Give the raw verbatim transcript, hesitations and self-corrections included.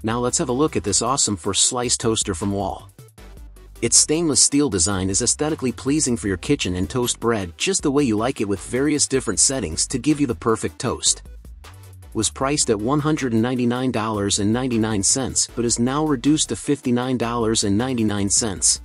Now let's have a look at this awesome first slice toaster from Wall. Its stainless steel design is aesthetically pleasing for your kitchen and toast bread just the way you like it, with various different settings to give you the perfect toast. Was priced at one hundred ninety-nine dollars and ninety-nine cents but is now reduced to fifty-nine dollars and ninety-nine cents.